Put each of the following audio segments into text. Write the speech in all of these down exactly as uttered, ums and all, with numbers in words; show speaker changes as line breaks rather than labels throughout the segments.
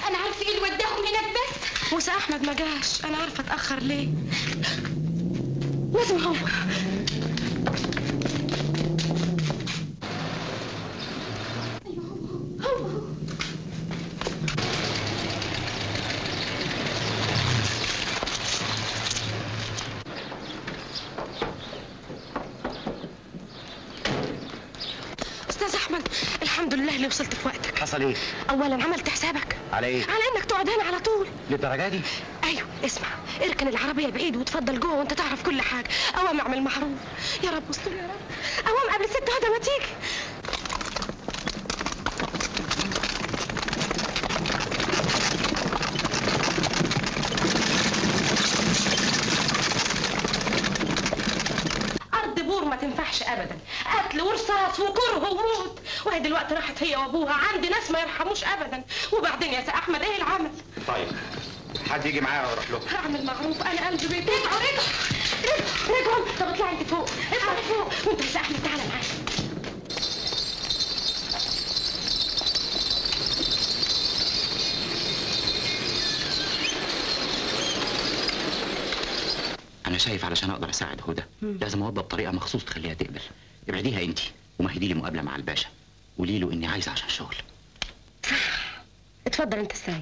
انا عارفه ايه اللي وداهم هناك بس.
موسى احمد ما جاش، انا عارفه اتاخر ليه. لازم هو. استاذ احمد الحمد لله اللي وصلت في وقتك.
حصل ايه؟
اولا عملت حسابك
على ايه؟
على انك تقعد هنا على طول.
للدرجه دي؟
ايوه اسمع، اركن العربيه بعيد وتفضل جوه وانت تعرف كل حاجه. اوام اعمل معروف. يا رب استر يا رب. اوام قبل ست هدى ما تيجي. ارض بور ما تنفعش ابدا، قتل ورصاص وكره وموت، وهي دلوقتي راحت هي وابوها عند ناس ما يرحموش ابدا. وبعدين يا سي احمد ايه العمل؟
طيب حد يجي معايا واروح له.
هعمل معروف، انا قلبي بيت. رجعوا رجعوا رجعوا رجعوا. طب اطلعي انت فوق، اطلعي فوق وانت يا سي احمد تعالى معايا.
انا شايف علشان اقدر اساعد هدى لازم اوضب طريقه مخصوص تخليها تقبل. ابعديها انت ومهدي لي مقابله مع الباشا، قولي له اني عايزه عشان شغل.
اتفضل انت الساي.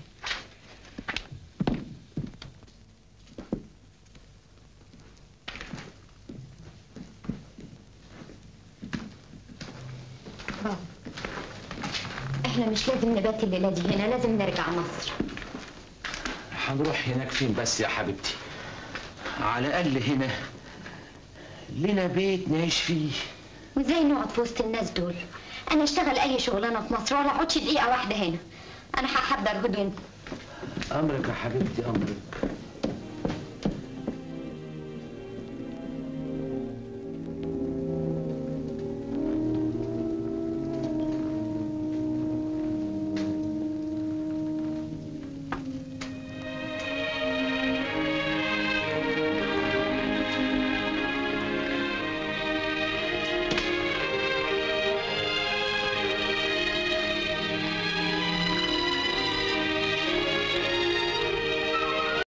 بابا احنا مش لازم نبات الليله دي هنا، لازم نرجع مصر.
هنروح هناك فين بس يا حبيبتي؟ على الاقل هنا لنا بيت نعيش فيه.
وازاي نقعد في وسط الناس دول؟ انا اشتغل اي شغلانه في مصر ولا اقعدش دقيقه واحده هنا. انا هحضر هدوم.
امرك يا حبيبتي امرك.